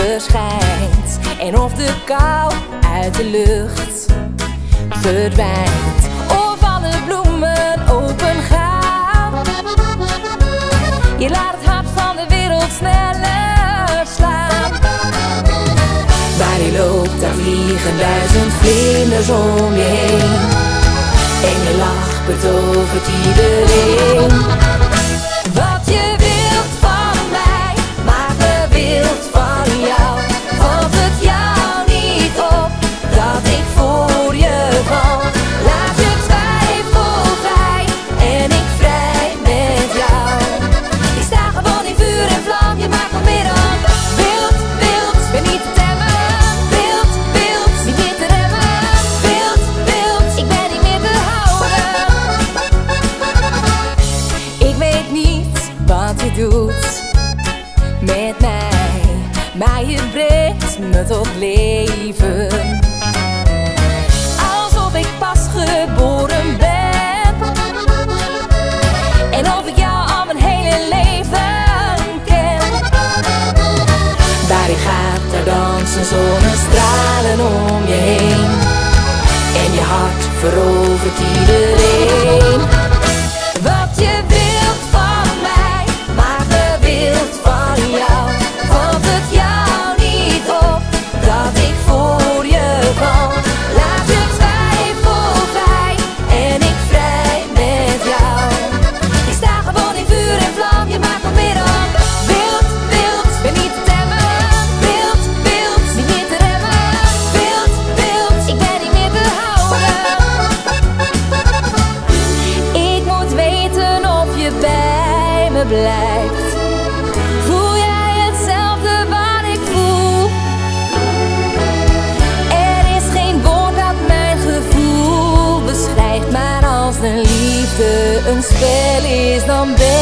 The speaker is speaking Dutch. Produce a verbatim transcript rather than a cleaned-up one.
verschijnt en of de kou uit de lucht verdwijnt, of alle bloemen open gaan. Je laat het hart van de wereld sneller slaan. Waar je loopt, daar vliegen duizend vlinders om je heen. En je lach betovert iedereen. Wat je wilt van mij, maakt me wild van jou. Valt het jou niet op dat ik voor je val? Laat je twijfel vrij en ik vrij met jou. Ik sta gewoon in vuur en vlam, je maakt me meer dan wild, wild, ben niet te temmen. Wild, wild, niet meer te remmen. Wild, wild, ik ben niet meer te houden. Ik weet niet wat je doet met mij, maar je brengt me tot leven. Alsof ik pas geboren ben en of ik jou al mijn hele leven ken. Waar je gaat, daar dansen zonnestralen om je heen. En je hart verovert iedereen. Wat je wilt van mij, maakt me wild van jou. Valt het jou niet op dat ik voor je val? Laat je twijfel vrij en ik vrij met jou. Ik sta gewoon in vuur en vlam, je maakt me meer dan wild, wild, ben niet te temmen. Wild, wild, niet meer te remmen. Wild, wild, ik ben niet meer te houden. Ik moet weten of je bij me blijft. Voel jij hetzelfde wat ik voel? Er is geen woord dat mijn gevoel beschrijft, maar als de liefde een spel is, dan ben